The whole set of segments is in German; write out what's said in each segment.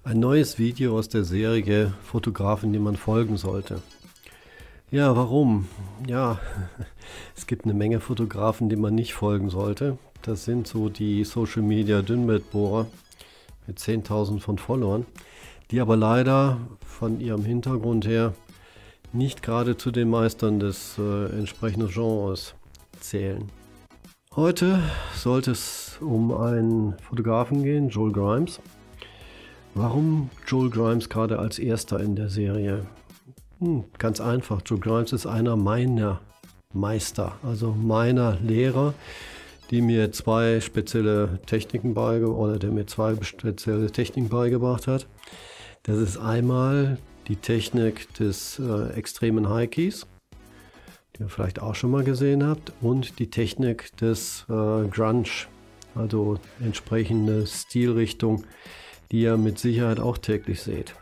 Ein neues Video aus der Serie Fotografen, die man folgen sollte. Ja, warum? Ja, es gibt eine Menge Fotografen, denen man nicht folgen sollte. Das sind so die Social Media Dünnbettbohrer mit 10.000 von Followern, die aber leider von ihrem Hintergrund her nicht gerade zu den Meistern des entsprechenden Genres zählen. Heute sollte es um einen Fotografen gehen, Joel Grimes. Warum Joel Grimes gerade als erster in der Serie? Ganz einfach, Joel Grimes ist einer meiner Meister, also meiner Lehrer, die mir zwei spezielle Techniken beigebracht hat. Das ist einmal die Technik des extremen High Keys, die ihr vielleicht auch schon mal gesehen habt, und die Technik des Grunge, also entsprechende Stilrichtung, die ihr mit Sicherheit auch täglich seht.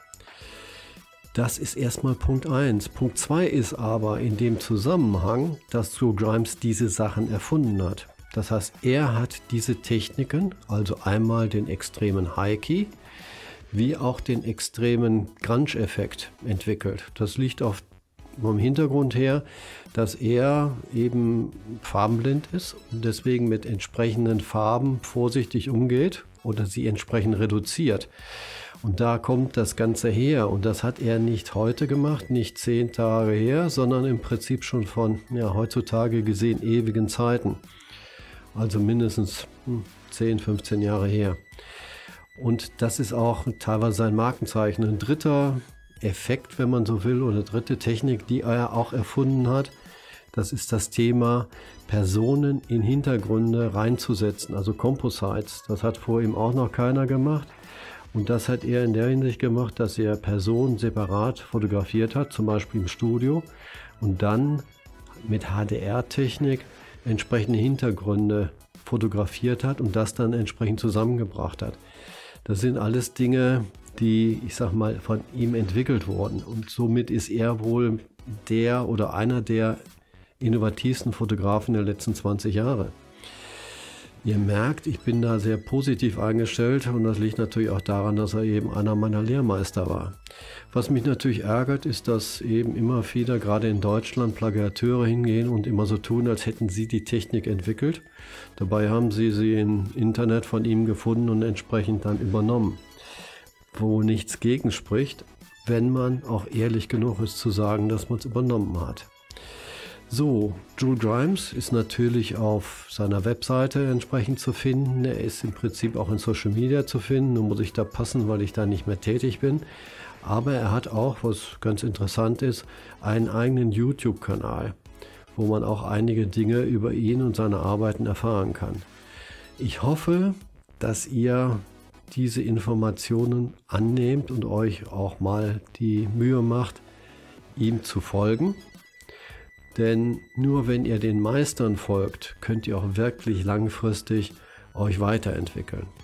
Das ist erstmal Punkt 1. Punkt 2 ist aber in dem Zusammenhang, dass Joel Grimes diese Sachen erfunden hat. Das heißt, er hat diese Techniken, also einmal den extremen High Key, wie auch den extremen Grunge-Effekt entwickelt. Das liegt vom Hintergrund her, dass er eben farbenblind ist und deswegen mit entsprechenden Farben vorsichtig umgeht oder sie entsprechend reduziert. Und da kommt das Ganze her. Und das hat er nicht heute gemacht, nicht 10 Tage her, sondern im Prinzip schon von, heutzutage gesehen, ewigen Zeiten. Also mindestens 10, 15 Jahre her. Und das ist auch teilweise sein Markenzeichen. Ein dritter Effekt, wenn man so will, oder dritte Technik, die er auch erfunden hat, das ist das Thema, Personen in Hintergründe reinzusetzen, also Composites. Das hat vor ihm auch noch keiner gemacht. Und das hat er in der Hinsicht gemacht, dass er Personen separat fotografiert hat, zum Beispiel im Studio, und dann mit HDR-Technik entsprechende Hintergründe fotografiert hat und das dann entsprechend zusammengebracht hat. Das sind alles Dinge, die, ich sag mal, von ihm entwickelt wurden. Und somit ist er wohl der oder einer der innovativsten Fotografen der letzten 20 Jahre. Ihr merkt, ich bin da sehr positiv eingestellt und das liegt natürlich auch daran, dass er eben einer meiner Lehrmeister war. Was mich natürlich ärgert, ist, dass eben immer wieder, gerade in Deutschland, Plagiateure hingehen und immer so tun, als hätten sie die Technik entwickelt. Dabei haben sie im Internet von ihm gefunden und entsprechend dann übernommen. Wo nichts gegen spricht, wenn man auch ehrlich genug ist zu sagen, dass man es übernommen hat. So, Joel Grimes ist natürlich auf seiner Webseite entsprechend zu finden. Er ist im Prinzip auch in Social Media zu finden. Nun muss ich da passen, weil ich da nicht mehr tätig bin. Aber er hat auch, was ganz interessant ist, einen eigenen YouTube-Kanal, wo man auch einige Dinge über ihn und seine Arbeiten erfahren kann. Ich hoffe, dass ihr diese Informationen annehmt und euch auch mal die Mühe macht, ihm zu folgen. Denn nur wenn ihr den Meistern folgt, könnt ihr auch wirklich langfristig euch weiterentwickeln.